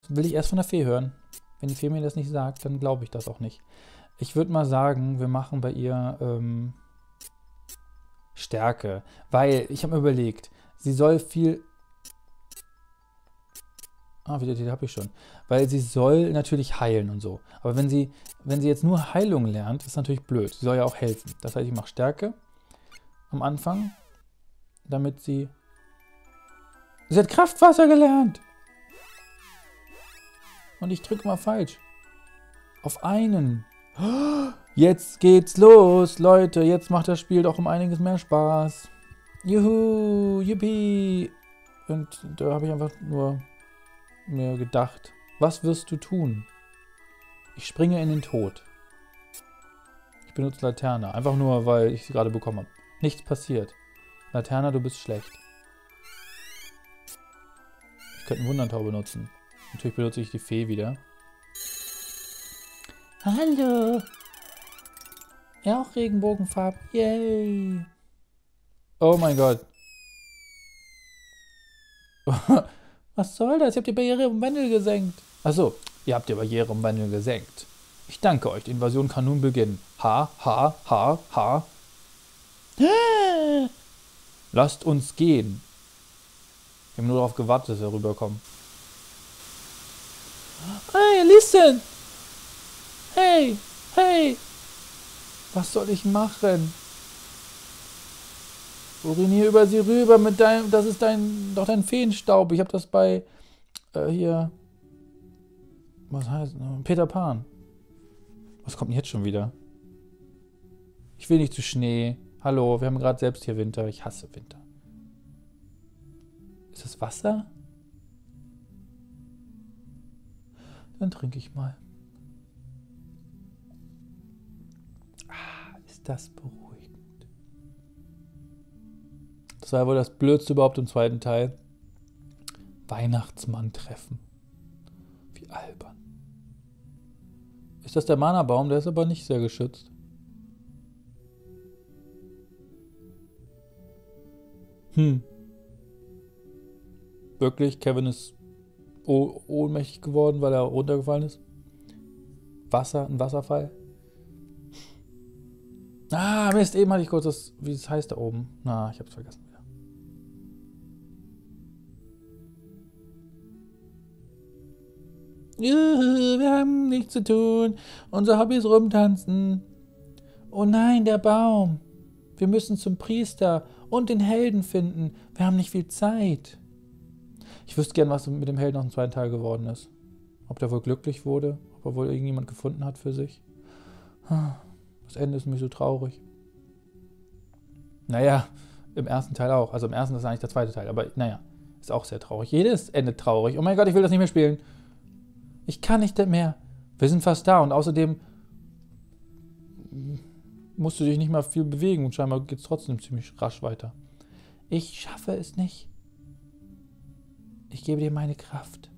will ich erst von der Fee hören. Wenn die Fee mir das nicht sagt, dann glaube ich das auch nicht. Ich würde mal sagen, wir machen bei ihr Stärke. Weil, ich habe mir überlegt, sie soll viel... Ah, wieder, die habe ich schon. Weil sie soll natürlich heilen und so. Aber wenn sie jetzt nur Heilung lernt, ist natürlich blöd. Sie soll ja auch helfen. Das heißt, ich mache Stärke am Anfang, damit sie... Sie hat Kraftwasser gelernt. Und ich drücke mal falsch. Auf einen. Jetzt geht's los, Leute. Jetzt macht das Spiel doch um einiges mehr Spaß. Juhu, yippie. Und da habe ich einfach nur mir gedacht, was wirst du tun? Ich springe in den Tod. Ich benutze Laterne. Einfach nur, weil ich sie gerade bekommen habe. Nichts passiert. Laterne, du bist schlecht. Ich könnte einen Wundertau benutzen. Natürlich benutze ich die Fee wieder. Hallo. Ja, auch Regenbogenfarben. Yay. Oh mein Gott. Was soll das? Ihr habt die Barriere um Wandel gesenkt. Achso, ihr habt die Barriere um Wandel gesenkt. Ich danke euch. Die Invasion kann nun beginnen. Ha, ha, ha, ha. Lasst uns gehen. Wir haben nur darauf gewartet, dass wir rüberkommen. Hey, listen! Hey, hey! Was soll ich machen? Urinier über sie rüber mit deinem... Das ist doch dein Feenstaub. Ich habe das bei... hier... Was heißt... Peter Pan. Was kommt denn jetzt schon wieder? Ich will nicht zu Schnee. Hallo, wir haben gerade selbst hier Winter. Ich hasse Winter. Ist das Wasser? Dann trinke ich mal. Ah, ist das beruhigend. Das war ja wohl das Blödste überhaupt im zweiten Teil. Weihnachtsmann treffen. Wie albern. Ist das der Mana-Baum? Der ist aber nicht sehr geschützt. Wirklich, Kevin ist ohnmächtig geworden, weil er runtergefallen ist. Ein Wasserfall. Ah, Mist, eben hatte ich kurz das, wie es heißt da oben. Na, ich hab's vergessen wieder. Juhu, wir haben nichts zu tun. Unser Hobby ist rumtanzen. Oh nein, der Baum. Wir müssen zum Priester und den Helden finden. Wir haben nicht viel Zeit. Ich wüsste gern, was mit dem Helden aus dem zweiten Teil geworden ist. Ob der wohl glücklich wurde, ob er wohl irgendjemand gefunden hat für sich. Das Ende ist nämlich so traurig. Naja, im ersten Teil auch. Also im ersten ist eigentlich der zweite Teil, aber naja, ist auch sehr traurig. Jedes endet traurig. Oh mein Gott, ich will das nicht mehr spielen. Ich kann nicht mehr. Wir sind fast da und außerdem musst du dich nicht mal viel bewegen und scheinbar geht es trotzdem ziemlich rasch weiter. Ich schaffe es nicht. Ich gebe dir meine Kraft.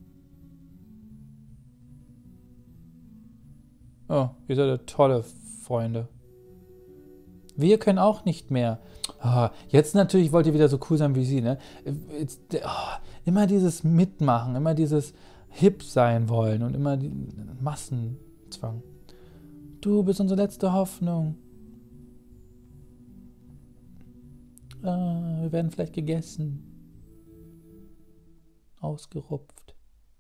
Oh, ihr seid ja tolle Freunde. Wir können auch nicht mehr. Oh, jetzt natürlich wollt ihr wieder so cool sein wie sie, ne? Immer dieses Mitmachen, immer dieses hip sein wollen und immer die Massenzwang. Du bist unsere letzte Hoffnung. Wir werden vielleicht gegessen. Ausgerupft.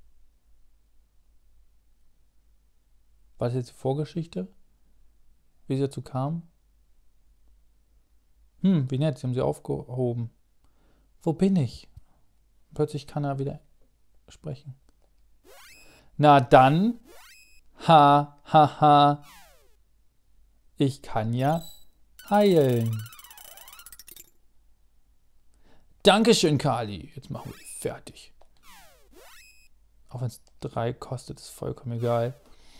War das jetzt die Vorgeschichte? Wie sie dazu kam? Wie nett, sie haben sie aufgehoben. Wo bin ich? Plötzlich kann er wieder sprechen. Na dann. Ha, ha, ha. Ich kann ja heilen. Dankeschön, Kali. Jetzt machen wir die fertig. Auch wenn es 3 kostet, ist vollkommen egal.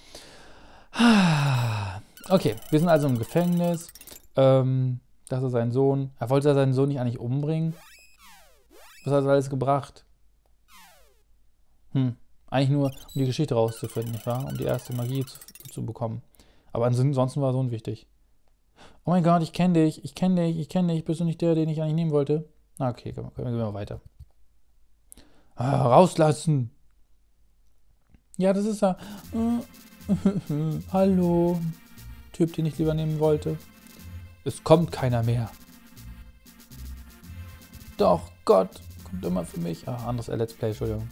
Okay, wir sind also im Gefängnis. Das ist sein Sohn. Er wollte seinen Sohn nicht eigentlich umbringen. Was hat das alles gebracht? Eigentlich nur, um die Geschichte rauszufinden, nicht wahr? Um die erste Magie zu bekommen. Aber ansonsten war Sohn wichtig. Oh mein Gott, ich kenne dich. Ich kenne dich. Ich kenne dich. Bist du nicht der, den ich eigentlich nehmen wollte? Okay, können wir weiter. Rauslassen. Ja, das ist er. Hallo. Typ, den ich lieber nehmen wollte. Es kommt keiner mehr. Doch, Gott. Kommt immer für mich. Ah, anderes Let's Play, Entschuldigung.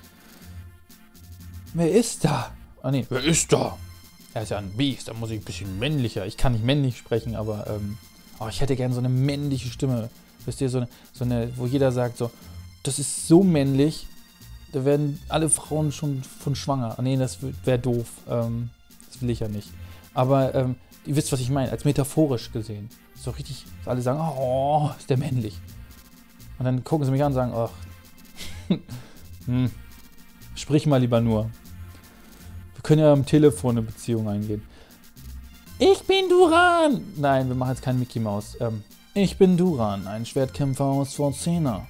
Wer ist da? Ah, nee. Wer ist da? Er ist ja ein Biest. Da muss ich ein bisschen männlicher. Ich kann nicht männlich sprechen, aber oh, ich hätte gerne so eine männliche Stimme. Wisst ihr, so eine, wo jeder sagt so, das ist so männlich, da werden alle Frauen schon von schwanger. Nee, das wäre doof. Das will ich ja nicht. Aber ihr wisst, was ich meine, als metaphorisch gesehen. So richtig, alle sagen, oh, ist der männlich. Und dann gucken sie mich an und sagen, ach, sprich mal lieber nur. Wir können ja am Telefon eine Beziehung eingehen. Ich bin Duran! Nein, wir machen jetzt keinen Mickey Mouse. Ich bin Duran, ein Schwertkämpfer aus Forcena.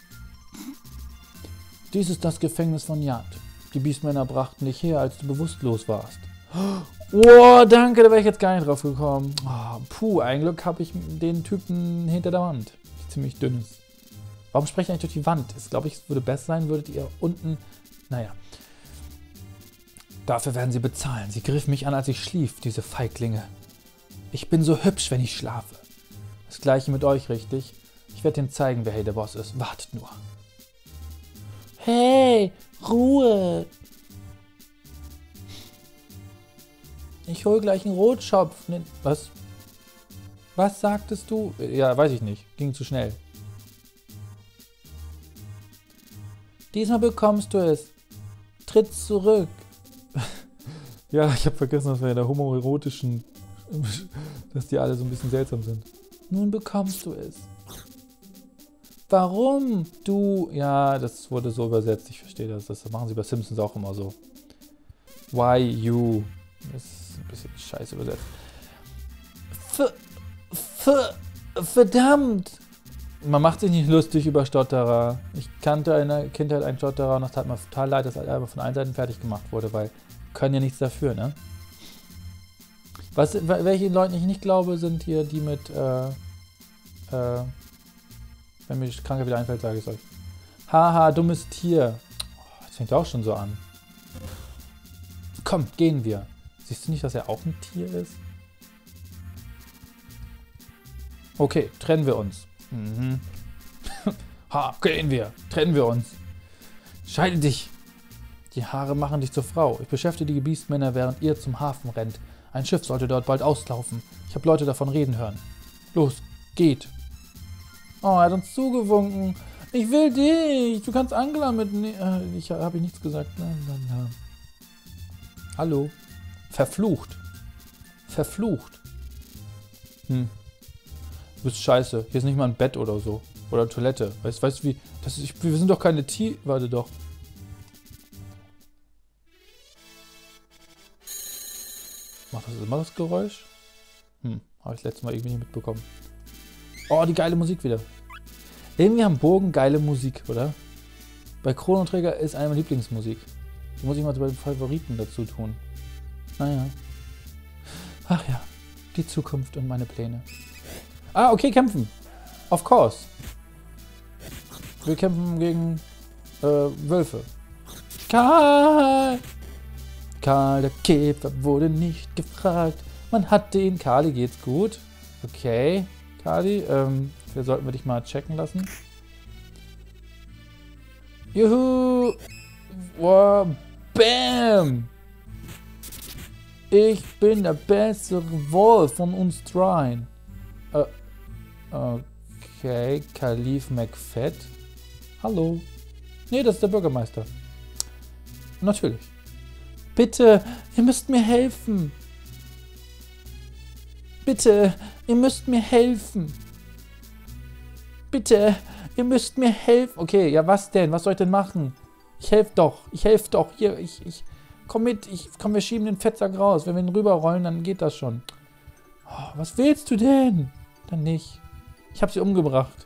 Dies ist das Gefängnis von Yad. Die Biestmänner brachten dich her, als du bewusstlos warst. Oh, danke, da wäre ich jetzt gar nicht drauf gekommen. Oh, puh, ein Glück habe ich den Typen hinter der Wand, die ziemlich dünn ist. Warum spreche ich eigentlich durch die Wand? Ich glaube, es würde besser sein, würdet ihr unten... Naja. Dafür werden sie bezahlen. Sie griff mich an, als ich schlief, diese Feiglinge. Ich bin so hübsch, wenn ich schlafe. Das gleiche mit euch, richtig? Ich werde ihnen zeigen, wer hier der Boss ist. Wartet nur. Hey, Ruhe! Ich hol gleich einen Rotschopf. Was? Was sagtest du? Ja, weiß ich nicht. Ging zu schnell. Diesmal bekommst du es. Tritt zurück. Ja, ich habe vergessen, dass wir in der homoerotischen... dass die alle so ein bisschen seltsam sind. Nun bekommst du es. Warum? Du... Ja, das wurde so übersetzt. Ich verstehe das. Das machen sie bei Simpsons auch immer so. Why you? Das ist ein bisschen scheiße übersetzt. Verdammt! Man macht sich nicht lustig über Stotterer. Ich kannte in der Kindheit einen Stotterer und das tat mir total leid, dass er von allen Seiten fertig gemacht wurde, weil können ja nichts dafür, ne? Welche Leute ich nicht glaube, sind hier die mit, wenn mir die Krankheit wieder einfällt, sage ich es euch. Haha, dummes Tier. Oh, das fängt auch schon so an. Komm, gehen wir. Siehst du nicht, dass er auch ein Tier ist? Okay, trennen wir uns. Mhm. Ha, gehen wir. Trennen wir uns. Scheide dich. Die Haare machen dich zur Frau. Ich beschäftige die Biestmänner, während ihr zum Hafen rennt. Ein Schiff sollte dort bald auslaufen. Ich habe Leute davon reden hören. Los, geht. Oh, er hat uns zugewunken. Ich will dich. Du kannst Angela mitnehmen. Ich habe nichts gesagt. Hallo. Verflucht. Verflucht. Du bist scheiße. Hier ist nicht mal ein Bett oder so. Oder Toilette. Weißt du wie? Wir sind doch keine Tiere. Warte doch. Macht das immer das Geräusch? Habe ich letztes Mal irgendwie nicht mitbekommen. Oh, die geile Musik wieder. Irgendwie haben Burgen geile Musik, oder? Bei Chrono Trigger ist eine meiner Lieblingsmusik. Die muss ich mal bei den Favoriten dazu tun. Naja. Ach ja. Die Zukunft und meine Pläne. Ah, okay, kämpfen. Of course. Wir kämpfen gegen Wölfe. Karl! Karl der Käfer wurde nicht gefragt. Man hat den. Kali, geht's gut? Okay. Kali, sollten wir dich mal checken lassen. Juhu! Wow, bam! Ich bin der bessere Wolf von uns dreien. Okay, Kalif McFett. Hallo. Nee, das ist der Bürgermeister. Natürlich. Bitte, ihr müsst mir helfen. Bitte, ihr müsst mir helfen. Bitte, ihr müsst mir helfen. Okay, ja was denn? Was soll ich denn machen? Ich helfe doch. Ich helfe doch. Hier, komm mit. Komm, wir schieben den Fettsack raus. Wenn wir ihn rüberrollen, dann geht das schon. Oh, was willst du denn? Dann nicht. Ich habe sie umgebracht.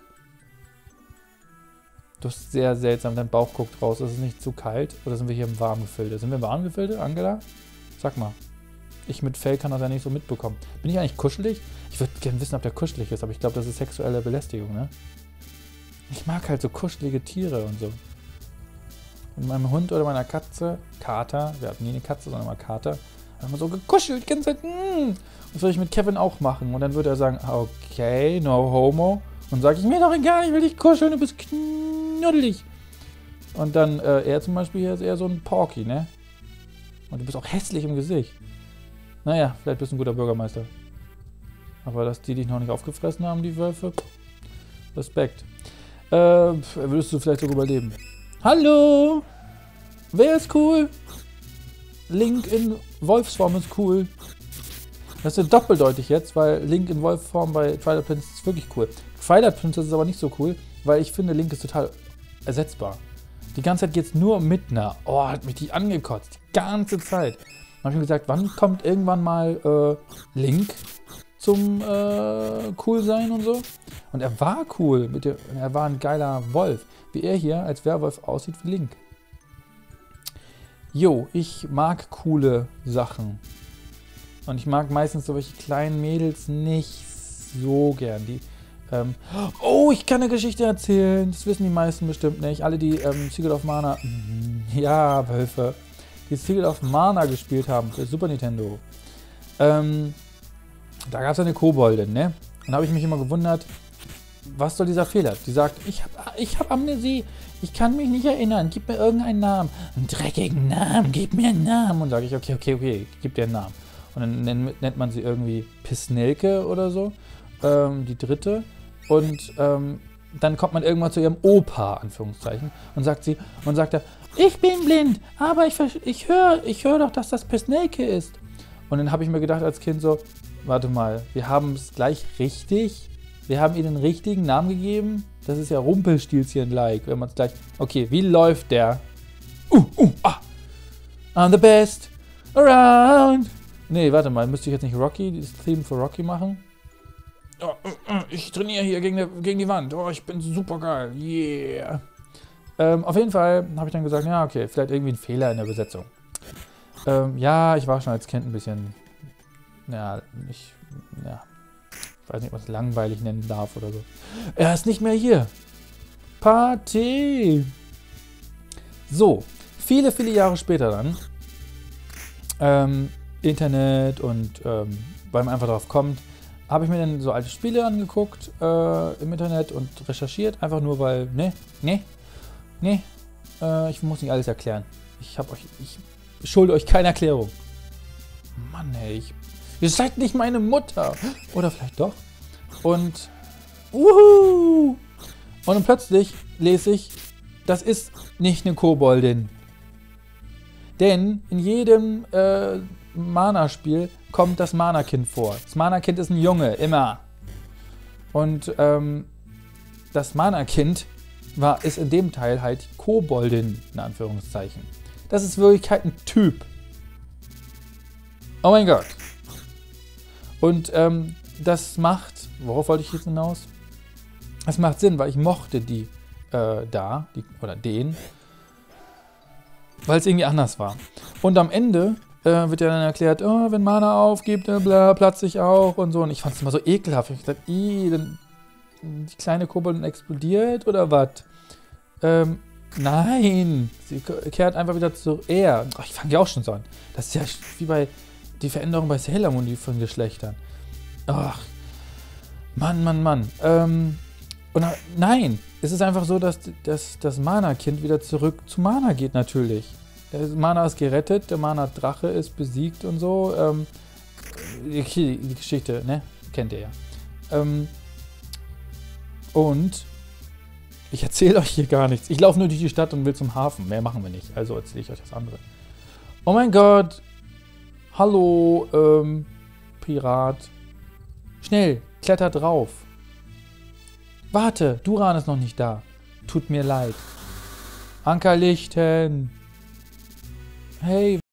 Du hast sehr seltsam. Dein Bauch guckt raus. Ist es nicht zu kalt? Oder sind wir hier im warmen Gefilde? Sind wir im warmen Gefilde, Angela? Sag mal. Ich mit Fell kann das ja nicht so mitbekommen. Bin ich eigentlich kuschelig? Ich würde gerne wissen, ob der kuschelig ist, aber ich glaube, das ist sexuelle Belästigung, ne? Ich mag halt so kuschelige Tiere und so. mit meinem Hund oder meiner Katze, Kater, wir hatten nie eine Katze, sondern mal Kater, haben wir so gekuschelt, die ganze Zeit, Das würde ich mit Kevin auch machen. Und dann würde er sagen, okay, no homo. Und sage ich, mir doch egal, ich will dich kuscheln, du bist knuddelig. Und dann, er zum Beispiel hier ist eher so ein Porky, ne? Und du bist auch hässlich im Gesicht. Naja, vielleicht bist du ein guter Bürgermeister. Aber dass die dich noch nicht aufgefressen haben, die Wölfe, Respekt. Würdest du vielleicht sogar überleben? Hallo! Wer ist cool? Link in Wolfsform ist cool. Das ist doppeldeutig jetzt, weil Link in Wolfsform bei Twilight Princess ist wirklich cool. Twilight Princess ist aber nicht so cool, weil ich finde, Link ist total ersetzbar. Die ganze Zeit geht es nur um Midna. Oh, hat mich die angekotzt. Die ganze Zeit. Dann habe ich mir gesagt, wann kommt irgendwann mal Link zum cool sein und so? Und er war cool. Er war ein geiler Wolf. Wie er hier als Werwolf aussieht wie Link. Jo, ich mag coole Sachen. Und ich mag meistens solche kleinen Mädels nicht so gern. Oh, ich kann eine Geschichte erzählen. Das wissen die meisten bestimmt nicht. Alle, die Secret of Mana... Ja, Wölfe. Die Secret of Mana gespielt haben für Super Nintendo. Da gab es eine Koboldin, ne? Und da habe ich mich immer gewundert, was soll dieser Fehler? Die sagt, ich hab Amnesie. Ich kann mich nicht erinnern. Gib mir irgendeinen Namen. Einen dreckigen Namen. Gib mir einen Namen. Und sage ich, okay. Gib dir einen Namen. Und dann nennt man sie irgendwie Pisnelke oder so. Die dritte. Und dann kommt man irgendwann zu ihrem Opa, Anführungszeichen, und sagt er, ich bin blind, aber ich höre doch, dass das Pisnelke ist. Und dann habe ich mir gedacht als Kind so, warte mal, wir haben es gleich richtig. Wir haben ihr den richtigen Namen gegeben. Das ist ja Rumpelstilzchen-like, wenn man es gleich... Okay, wie läuft der? I'm the best around. Nee, warte mal, müsste ich jetzt nicht das Theme für Rocky machen? Ich trainiere hier gegen die Wand. Oh, ich bin super geil. Yeah. Auf jeden Fall habe ich dann gesagt, ja, okay, vielleicht irgendwie ein Fehler in der Übersetzung. Ja, ich war schon als Kind ein bisschen... ich weiß nicht, ob man es langweilig nennen darf oder so. Er ist nicht mehr hier. Party. So, viele Jahre später dann, Internet und weil man einfach drauf kommt, habe ich mir dann so alte Spiele angeguckt im Internet und recherchiert, einfach nur weil, ich muss nicht alles erklären. Ich schulde euch keine Erklärung. Mann, ey, ihr seid nicht meine Mutter. Oder vielleicht doch. Und Und dann plötzlich lese ich, das ist nicht eine Koboldin. Denn in jedem Mana-Spiel kommt das Mana-Kind vor. Das Mana-Kind ist ein Junge, immer. Und das Mana-Kind ist in dem Teil halt Koboldin, in Anführungszeichen. Das ist wirklich halt ein Typ. Oh mein Gott. Und das macht, worauf wollte ich jetzt hinaus? Das macht Sinn, weil ich mochte die oder den, weil es irgendwie anders war. Und am Ende wird ja dann erklärt, oh, wenn Mana aufgibt, bla, platze ich auch und so. Und ich fand es immer so ekelhaft. Ich dachte, dann die kleine Koboldin explodiert oder was? Nein, sie kehrt einfach wieder zurück. Ich fange ja auch schon so an. Das ist ja wie bei die Veränderung bei Sailor Moon, die von Geschlechtern. Ach, Mann. Nein, es ist einfach so, dass das Mana-Kind wieder zurück zu Mana geht, natürlich. Mana ist gerettet, der Mana-Drache ist besiegt und so. Die Geschichte, ne? Kennt ihr ja. Und ich erzähle euch hier gar nichts. Ich laufe nur durch die Stadt und will zum Hafen. Mehr machen wir nicht. Also erzähle ich euch das andere. Oh mein Gott. Hallo, Pirat. Schnell, kletter drauf. Warte, Duran ist noch nicht da. Tut mir leid. Anker lichten. Hey,